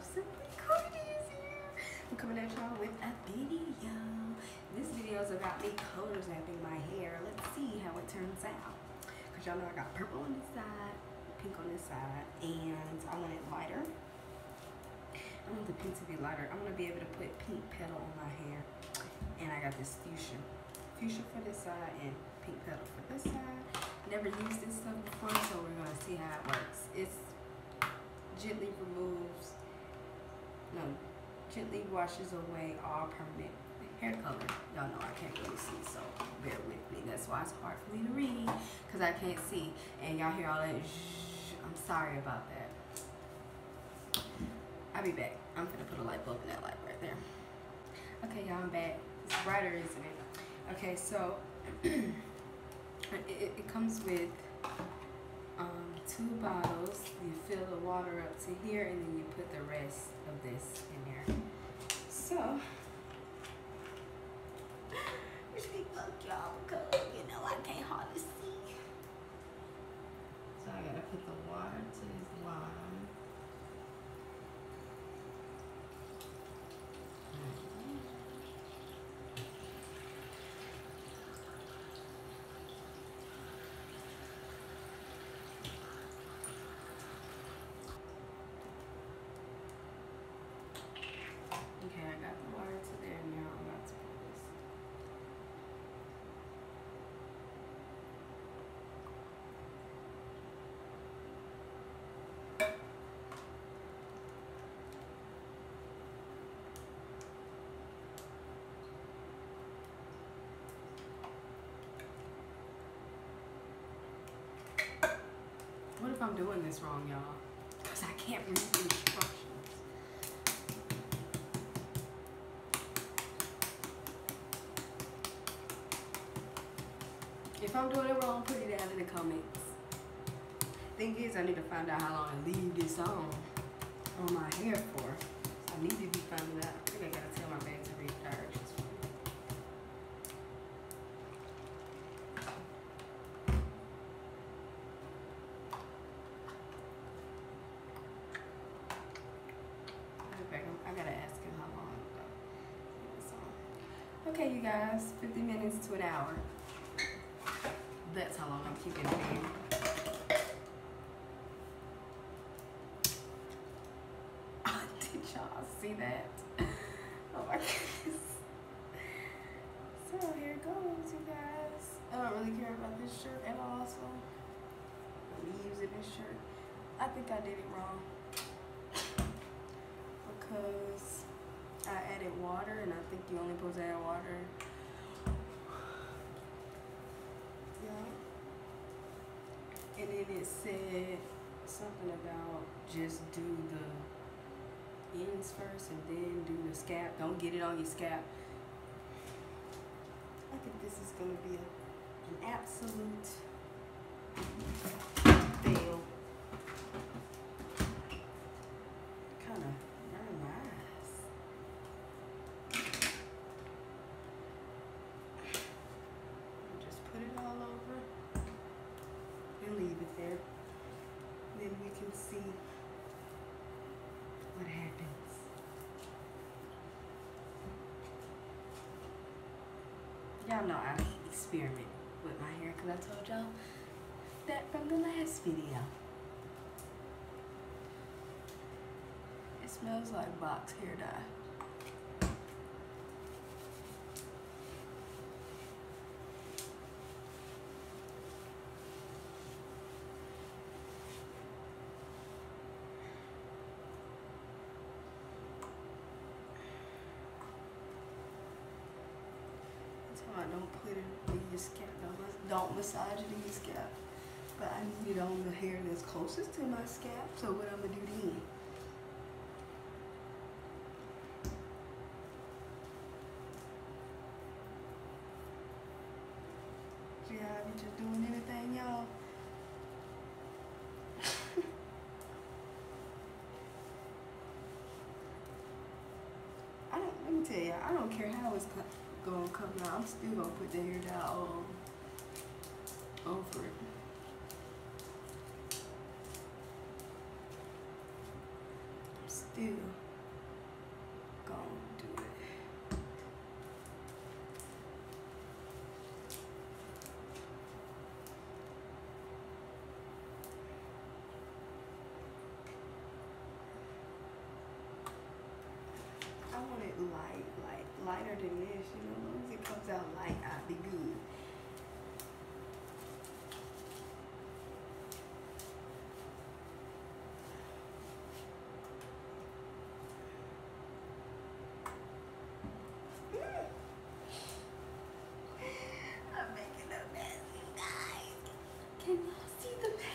Simply Courtney's here. I'm coming at y'all with a video. This video is about me color zapping my hair. Let's see how it turns out. Cause y'all know I got purple on this side, pink on this side, and I want it lighter. I want the pink to be lighter. I'm gonna be able to put pink petal on my hair, and I got this fuchsia for this side and pink petal for this side. Never used this stuff before, so we're gonna see how it works. It's gently gently washes away all permanent hair color. Y'all know I can't really see, so bear with me. That's why it's hard for me to read, because I can't see. And y'all hear all that shh. I'm sorry about that. I'll be back. I'm gonna put a light bulb in that light right there. Okay, y'all, I'm back. It's brighter, isn't it? Okay, so it comes with 2 bottles. You fill the water up to here, and then you put the rest of this in there. So, wish me luck, y'all, because you know I can't hardly see. So I gotta put the water to this line. Okay, I got the water to there, now I'm about to put this. What if I'm doing this wrong, y'all? Because I can't read the instructions. If I'm doing it wrong, put it down in the comments. Thing is, I need to find out how long I leave this on my hair for. I need to be finding out. I think I gotta tell my bag to read directions for me. I gotta ask him how long it's on. Okay, you guys, 50 minutes to an hour. That's how long I'm keeping it in. Did y'all see that? Oh my goodness. So here it goes, you guys. I don't really care about this shirt at all, so let me use this shirt. I think I did it wrong because I added water, and I think you only supposed to add water. And then it said something about just do the ends first and then do the scalp. Don't get it on your scalp. I think this is going to be an absolute fail. Kind of burn my eyes. Just put it all over. And leave it there. Then we can see what happens. Y'all know I experiment with my hair because I told y'all that from the last video. It smells like box hair dye. I don't put it in your scalp. Don't massage it in your scalp. But I need it on the hair that's closest to my scalp. So what I'm gonna do then? See how I be just doing anything, y'all? Let me tell you, I don't care how it's gonna come out. I'm still gonna put the hair dye over it. still still gonna do it. I want it lighter than this, you know, as long as it comes out light, I'll be good. I'm making a mess, you guys. Can y'all see the mess?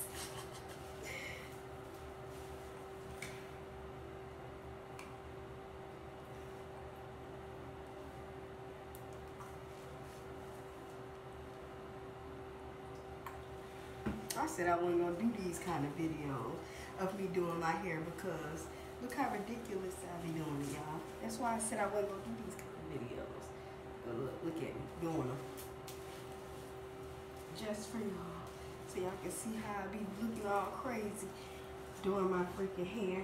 I said I wasn't gonna do these kind of videos of me doing my hair because look how ridiculous I be doing it, y'all. That's why I said I wasn't gonna do these kind of videos. But look at me doing them. Just for y'all. So y'all can see how I be looking all crazy doing my freaking hair.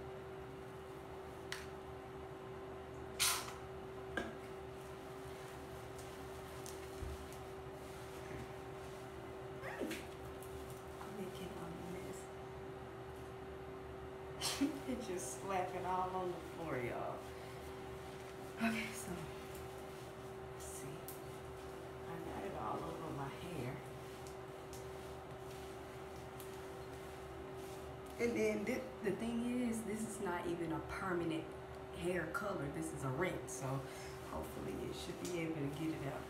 It's just slapping all on the floor, y'all. Okay, so let's see. I got it all over my hair. And then the thing is, this is not even a permanent hair color. This is a rinse, so hopefully it should be able to get it out.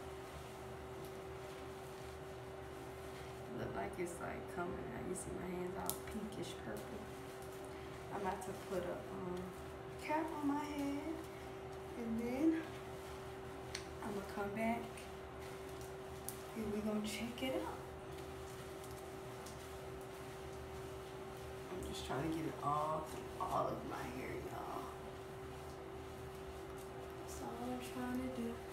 Look like it's like coming out. You see my hands all pinkish purple. I'm about to put a cap on my head, and then I'm gonna come back and we're gonna check it out. I'm just trying to get it all through all of my hair, y'all. That's all I'm trying to do.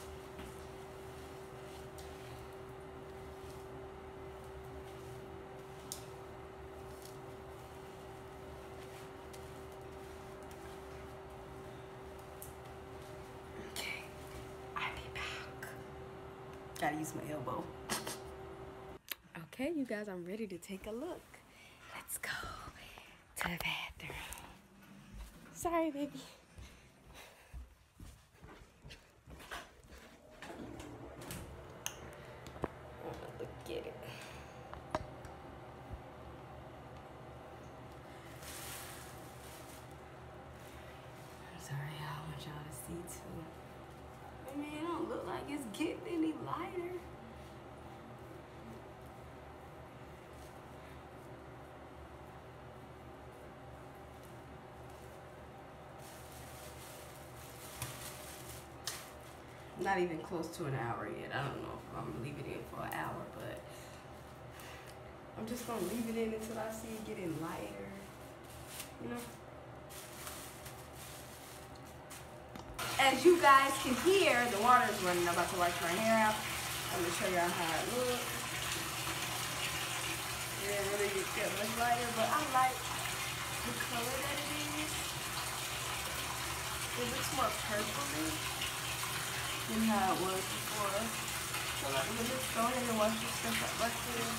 Gotta use my elbow. Okay, you guys, I'm ready to take a look. Let's go to the bathroom. Sorry, baby. Look at it. I'm sorry, I want y'all to see too. I mean, it don't look like it's getting any lighter. Not even close to an hour yet. I don't know if I'm gonna leave it in for an hour, but I'm just gonna leave it in until I see it getting lighter, you know? As you guys can hear, the water is running. I'm about to wash my hair out. I'm gonna show y'all how it looks. It didn't really get much lighter, but I like the color that it is. It looks more purpley than how it was before. So like, let's go ahead and wash this stuff up right here.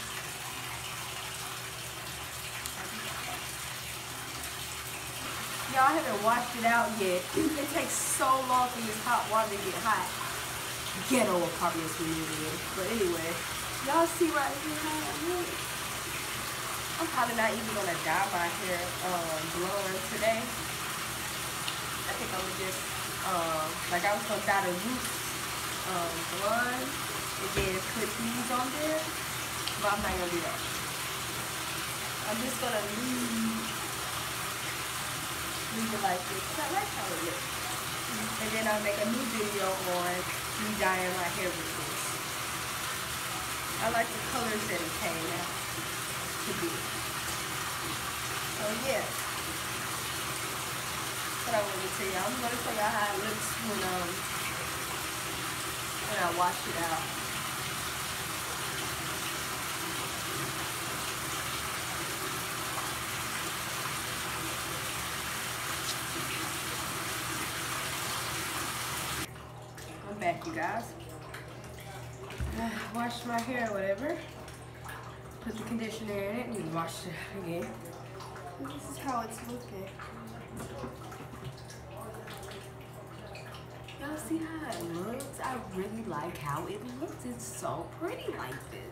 Y'all haven't washed it out yet. It takes so long for this hot water to get hot. Ghetto, obviously, it is. But anyway, y'all see right here how it looks. I'm probably not even gonna dye my hair blonde today. I think I'm gonna just like I was gonna dye the roots blonde and then put these on there, but I'm not gonna do that. I'm just gonna leave it like this. I like how it looks. And then I'll make a new video on me dyeing my hair with this. I like the colors that it came out to be. So yeah. What I wanted to tell y'all. I'm gonna show y'all how it looks when I wash it out. back, you guys. Washed my hair or whatever. Put the conditioner in it and wash it again. This is how it's looking. Y'all see how it looks? I really like how it looks. It's so pretty like this.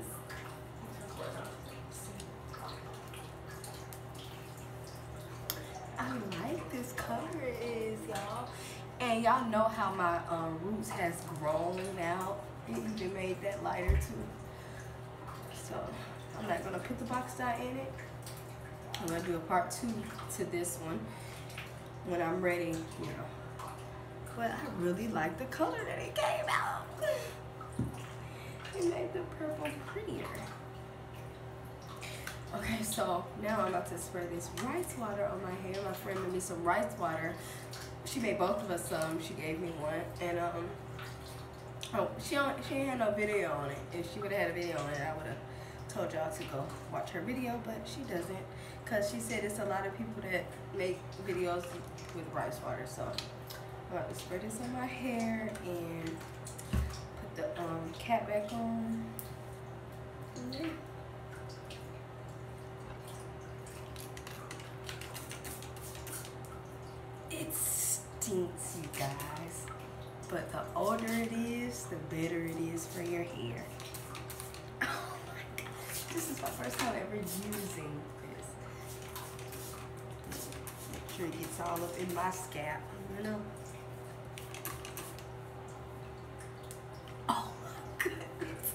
I like this color it is, y'all. And y'all know how my roots has grown out. It even made that lighter too. So I'm not gonna put the box dye in it. I'm gonna do a part 2 to this one when I'm ready, you know. But I really like the color that it came out. It made the purple prettier. Okay, so now I'm about to spray this rice water on my hair. My friend made me some rice water. She made both of us some. She gave me one, and oh, she ain't had no video on it. If she would have had a video on it, I would have told y'all to go watch her video, but she doesn't, cause she said it's a lot of people that make videos with rice water. So I'm about to spray this on my hair and put the cap back on. It stinks, you guys, but the older it is, the better it is for your hair. Oh my God, this is my first time ever using this. Make sure it gets all up in my scalp, you know. Oh my goodness.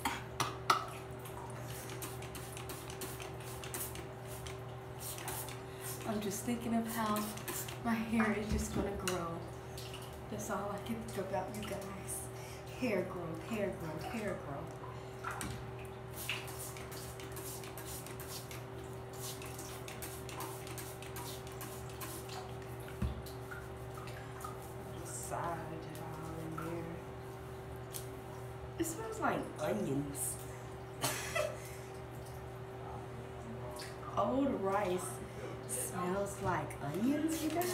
I'm just thinking of how my hair is just gonna grow. That's all I can think about, you guys. Hair growth, hair growth, hair growth. Massage it all in there. It smells like onions. Old rice smells like onions, you guys.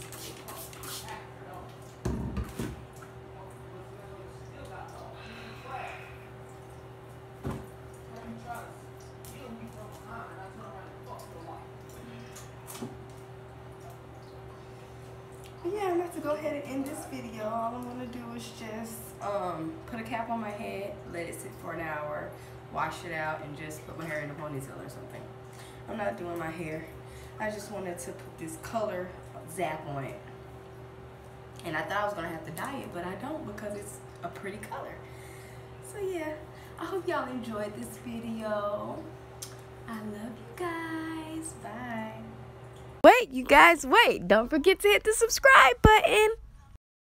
Yeah, I'm about to go ahead and end this video. All I'm gonna do is just put a cap on my head, let it sit for an hour, wash it out, and just put my hair in a ponytail or something. I'm not doing my hair. I just wanted to put this color zap on it. And I thought I was gonna have to dye it, but I don't, because it's a pretty color. So yeah, I hope y'all enjoyed this video. I love you guys. Bye. Wait, you guys, wait. Don't forget to hit the subscribe button.